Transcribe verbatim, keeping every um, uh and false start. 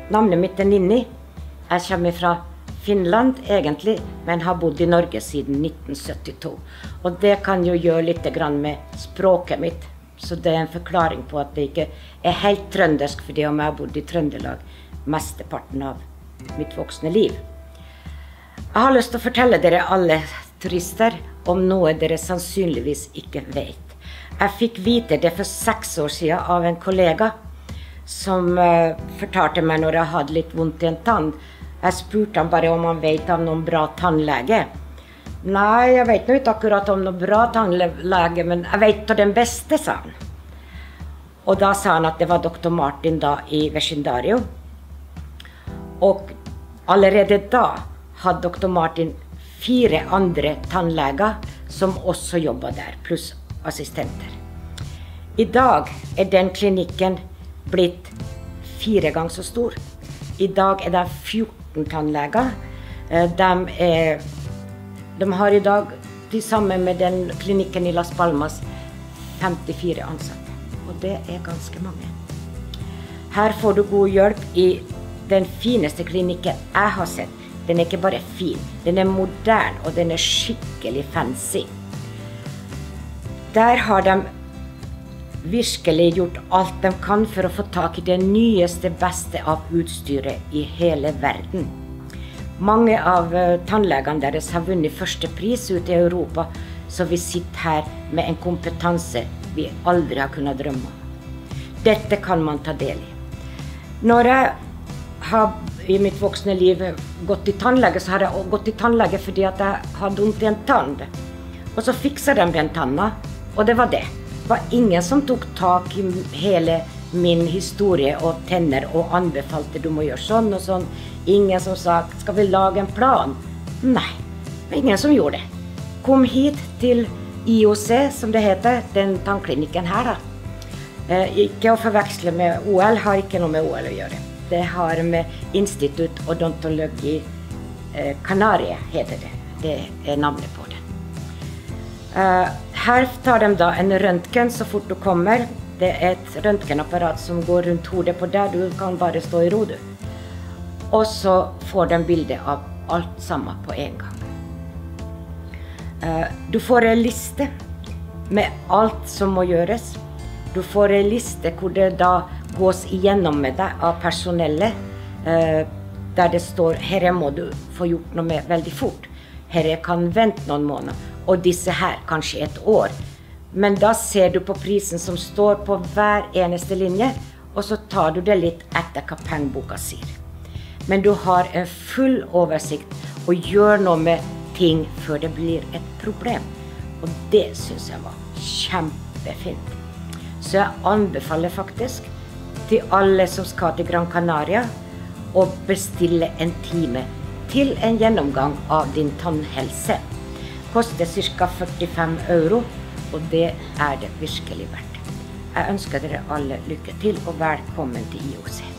Navnet mitt er Ninni. Jeg kommer fra Finland egentlig, men har bodd i Norge siden nitten syttito. Og det kan jo gjøre litt grann med språket mitt. Så det er en forklaring på at det ikke er helt trøndersk, fordi om jeg har bodd i Trøndelag mesteparten av mitt voksne liv. Jeg har lyst til å fortelle dere alle turister om noe dere sannsynligvis ikke vet. Jeg fikk vite det for seks år siden av en kollega som uh, fortalte meg når jeg hadde litt vondt i en tann. Jeg spurte han bare om han vet om noen bra tannlege. Nei, jeg vet nå ikke akkurat om noen bra tannlege, men jeg vet om den beste, sa han. Og da sa han at det var doktor Martin da i Vecindario. Og allerede da hadde doktor Martin fire andre tannleger som også jobbet der, pluss assistenter. I dag er den klinikken blitt fire ganger så stor. I dag er det fjorten tannleger. De, er, de har i dag, til sammen med den klinikken i Las Palmas, femtifire ansatte. Og det er ganske mange. Her får du god hjelp i den fineste klinikken jeg har sett. Den er ikke bare fin, den er modern, og den er skikkelig fancy. Der har de virkelig gjort alt de kan for å få tak i det nyeste, beste av utstyret i hele verden. Mange av tannlegene deres har vunnet første pris ute i Europa, så vi sitter her med en kompetanse vi aldri har kunnet drømme om. Dette kan man ta del i. Når jeg har i mitt voksne liv gått til tannlege, så har jeg gått til tannlege fordi at jeg hadde vondt i en tann. Og så fikset de den tanna, og det var det. Det var ingen som tok tak i hele min historie og tenner og anbefalte du må gjøre sånn og sånn. Ingen som sa, skal vi lage en plan? Nei, det var ingen som gjorde det. Kom hit til I O C, som det heter, den tannklinikken her da. Eh, ikke å forveksle med O L, har ikke noe med O L å gjøre. Det har med Institut Odontologi eh, Canaria, heter det. Det er navnet på det. Uh, her tar de da en røntgen så fort du kommer. Det er et røntgenapparat som går rundt hodet på deg. Du kan bare stå i ro, du. Og så får de bilde av alt sammen på en gang. Uh, du får en liste med alt som må gjøres. Du får en liste hvor det da gås igjennom med deg av personellet, uh, der det står, herre må du få gjort noe med veldig fort. Herre kan vente noen måneder. Og disse her kanskje et år. Men da ser du på prisen som står på hver eneste linje, og så tar du det litt etter hva pengeboka sier. Men du har en full oversikt og gjør noe med ting før det blir et problem. Og det synes jeg var kjempefint. Så jeg anbefaler faktisk til alle som skal til Gran Canaria å bestille en time til en gjennomgang av din tannhelse. Koster cirka førtifem euro, og det er det virkelig verdt. Jeg ønsker dere alle lykke til og velkommen til I O C.